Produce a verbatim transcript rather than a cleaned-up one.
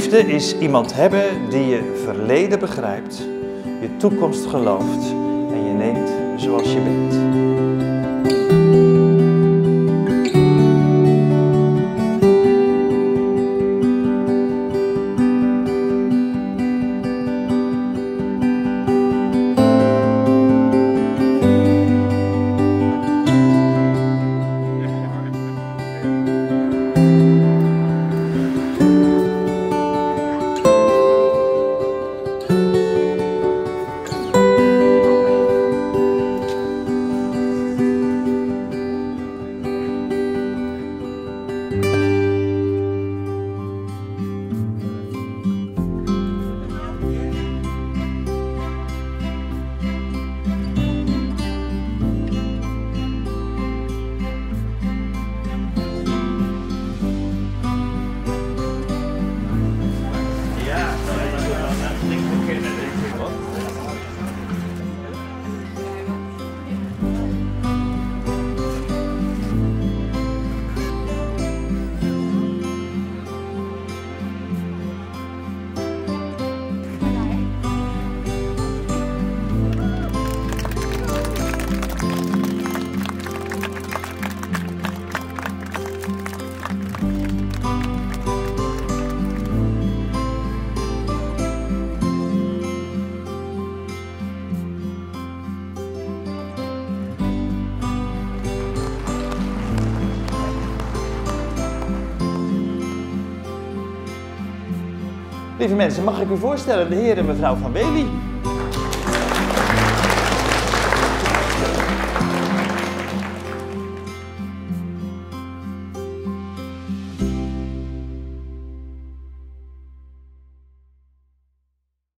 Liefde is iemand hebben die je verleden begrijpt, je toekomst gelooft en je neemt zoals je bent. Lieve mensen, mag ik u voorstellen de heer en mevrouw van Wely?